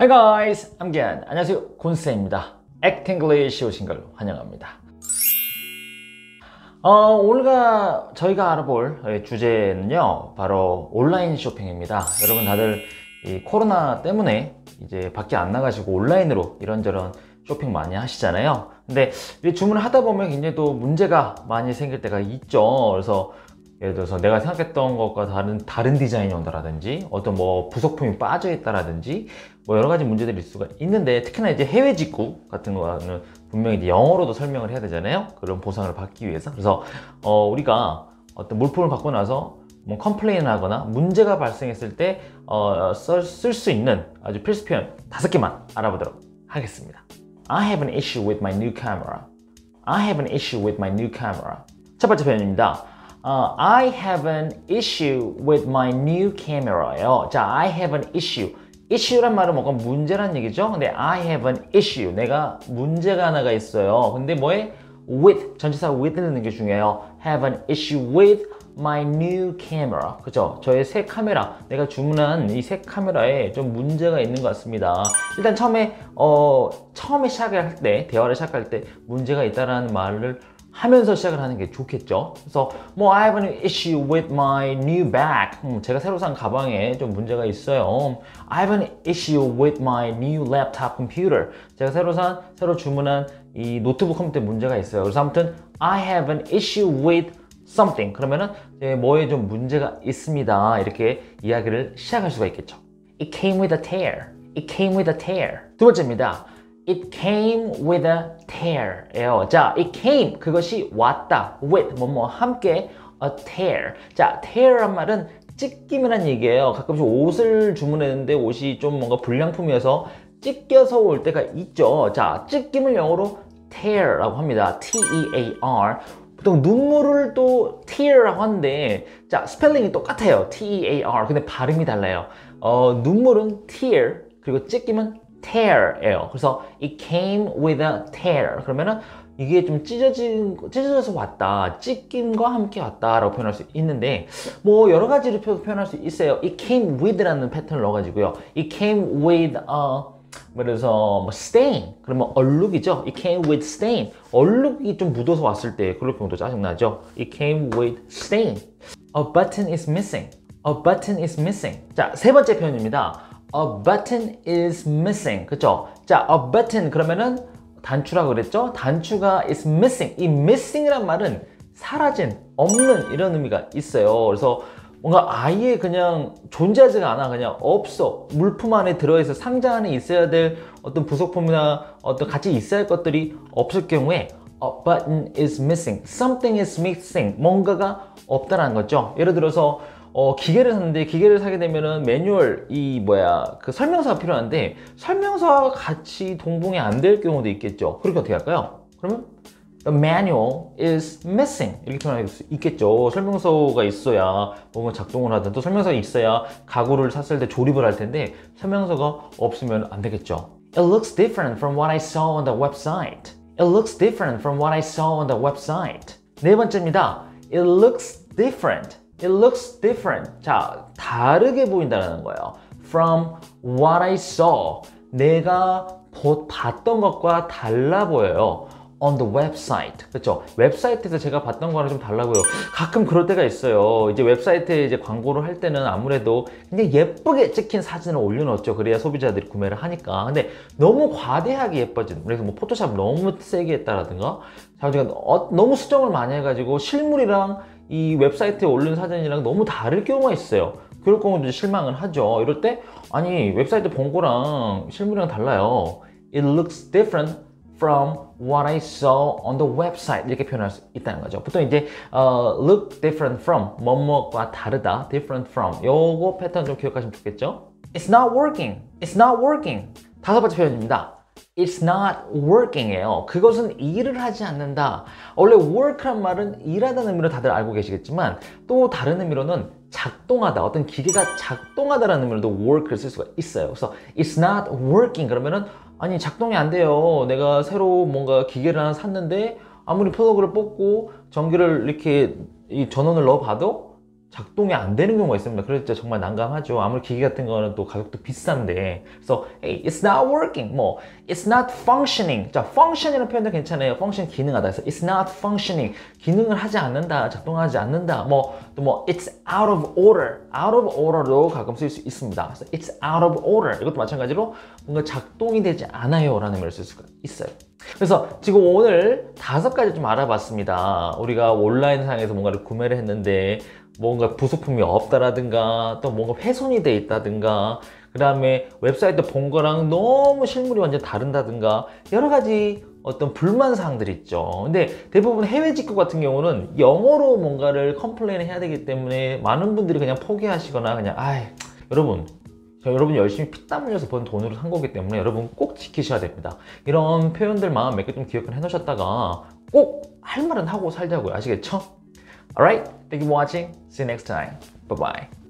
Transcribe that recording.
Hi guys, I'm Gian. 안녕하세요, 곤쌤입니다. Act English 오신 걸 환영합니다. 오늘 저희가 알아볼 주제는요, 바로 온라인 쇼핑입니다. 여러분 다들 이 코로나 때문에 이제 밖에 안 나가시고 온라인으로 이런저런 쇼핑 많이 하시잖아요. 근데 주문을 하다 보면 굉장히 또 문제가 많이 생길 때가 있죠. 그래서 예를 들어서 내가 생각했던 것과 다른 디자인이 온다라든지 어떤 뭐 부속품이 빠져 있다라든지 뭐 여러 가지 문제들이 있을 수가 있는데, 특히나 이제 해외 직구 같은 거는 분명히 이제 영어로도 설명을 해야 되잖아요. 그런 보상을 받기 위해서. 그래서 우리가 어떤 물품을 받고 나서 뭐 컴플레인을 하거나 문제가 발생했을 때 쓸 수 있는 아주 필수 표현 5개만 알아보도록 하겠습니다. I have an issue with my new camera. I have an issue with my new camera. 첫 번째 표현입니다. I have an issue with my new camera예요. 자, I have an issue. issue란 말은 뭔가 문제란 얘기죠. 근데 I have an issue. 내가 문제가 하나가 있어요. 근데 뭐에? with. 전치사 with를 넣는 게 중요해요. have an issue with my new camera. 그죠? 저의 새 카메라. 내가 주문한 이 새 카메라에 좀 문제가 있는 것 같습니다. 일단 처음에 시작을 할 때, 대화를 시작할 때 문제가 있다라는 말을 하면서 시작을 하는 게 좋겠죠. 그래서 뭐 I have an issue with my new bag. 제가 새로 산 가방에 좀 문제가 있어요. I have an issue with my new laptop computer. 제가 새로 주문한 이 노트북 컴퓨터에 문제가 있어요. 그래서 아무튼 I have an issue with something. 그러면은 뭐에 좀 문제가 있습니다. 이렇게 이야기를 시작할 수가 있겠죠. It came with a tear. It came with a tear. 두 번째입니다. It came with a tear예요. 자, it came, 그것이 왔다. with, 함께, a tear. 자, tear란 말은 찢김이란 얘기예요. 가끔씩 옷을 주문했는데 옷이 좀 뭔가 불량품이어서 찢겨서 올 때가 있죠. 자, 찢김을 영어로 tear라고 합니다. T-E-A-R. 보통 눈물을 또 tear라고 하는데, 자, 스펠링이 똑같아요. T-E-A-R. 근데 발음이 달라요. 눈물은 tear, 그리고 찢김은 tear예요. 그래서 it came with a tear. 그러면은 이게 좀 찢어져서 왔다, 찢김과 함께 왔다라고 표현할 수 있는데, 뭐 여러 가지로 표현할 수 있어요. It came with라는 패턴을 넣어가지고요. It came with 그래서 stain. 그러면 얼룩이죠. It came with stain. 얼룩이 좀 묻어서 왔을 때 그럴 경우도 짜증나죠. It came with stain. A button is missing. A button is missing. 자, 세 번째 표현입니다. A button is missing. 그쵸? 자, a button 그러면은 단추라고 그랬죠? 단추가 is missing. 이 missing이란 말은 사라진, 없는 이런 의미가 있어요. 그래서 뭔가 아예 그냥 존재하지가 않아. 그냥 없어. 물품 안에 들어있어. 상자 안에 있어야 될 어떤 부속품이나 어떤 같이 있어야 할 것들이 없을 경우에 a button is missing. Something is missing. 뭔가가 없다라는 거죠. 예를 들어서 기계를 샀는데, 기계를 사게 되면은 매뉴얼 그 설명서가 필요한데 설명서와 같이 동봉이 안 될 경우도 있겠죠. 그렇게 어떻게 할까요? 그러면 the manual is missing 이렇게 표현할 수 있겠죠. 설명서가 있어야 뭔가 작동을 하든, 또 설명서가 있어야 가구를 샀을 때 조립을 할 텐데 설명서가 없으면 안 되겠죠. It looks different from what I saw on the website. It looks different from what I saw on the website. 네 번째입니다. It looks different. It looks different. 자, 다르게 보인다는 거예요. From what I saw. 내가 봤던 것과 달라 보여요. On the website. 그렇죠? 웹사이트에서 제가 봤던 거랑 좀 달라 보여요. 가끔 그럴 때가 있어요. 이제 웹사이트에 이제 광고를 할 때는 아무래도 굉장히 예쁘게 찍힌 사진을 올려놓죠. 그래야 소비자들이 구매를 하니까. 근데 너무 과대하게 예뻐진, 그래서 뭐 포토샵 너무 세게 했다라든가, 너무 수정을 많이 해가지고 실물이랑 이 웹사이트에 올린 사진이랑 너무 다를 경우가 있어요. 그럴 경우도 실망을 하죠. 이럴 때 아니 웹사이트 본 거랑 실물이랑 달라요. It looks different from what I saw on the website. 이렇게 표현할 수 있다는 거죠. 보통 이제 look different from, 뭐뭐과 다르다, different from, 요거 패턴 좀 기억하시면 좋겠죠. It's not working. It's not working. 다섯 번째 표현입니다. It's not working이에요. 그것은 일을 하지 않는다. 원래 work란 말은 일하다는 의미로 다들 알고 계시겠지만, 또 다른 의미로는 작동하다, 어떤 기계가 작동하다라는 의미로도 work를 쓸 수가 있어요. 그래서 it's not working 그러면은 아니 작동이 안 돼요. 내가 새로 뭔가 기계를 하나 샀는데 아무리 플러그를 뽑고 전기를 이렇게 이 전원을 넣어봐도 작동이 안 되는 경우가 있습니다. 그래서 진짜 정말 난감하죠. 아무리 기계 같은 거는 또 가격도 비싼데. 그래서 hey, it's not working. 뭐 it's not functioning. 자, function이라는 표현도 괜찮아요. function 기능하다. 그래서 it's not functioning. 기능을 하지 않는다. 작동하지 않는다. 또 뭐 it's out of order. out of order도 가끔 쓸 수 있습니다. 그래서 it's out of order. 이것도 마찬가지로 뭔가 작동이 되지 않아요 라는 의미를 쓸 수가 있어요. 그래서 지금 오늘 5가지 좀 알아봤습니다. 우리가 온라인상에서 뭔가를 구매를 했는데 뭔가 부속품이 없다라든가 또 뭔가 훼손이 돼 있다든가 그 다음에 웹사이트 본 거랑 너무 실물이 완전 다른다든가 여러 가지 어떤 불만 사항들이 있죠. 근데 대부분 해외 직구 같은 경우는 영어로 뭔가를 컴플레인을 해야 되기 때문에 많은 분들이 그냥 포기하시거나 그냥 여러분 여러분이 열심히 피땀 흘려서 번 돈으로 산 거기 때문에 여러분 꼭 지키셔야 됩니다. 이런 표현들만 몇 개 좀 기억을 해 놓으셨다가 꼭 할 말은 하고 살자고요. 아시겠죠? Alright, thank you for watching. See you next time. Bye bye.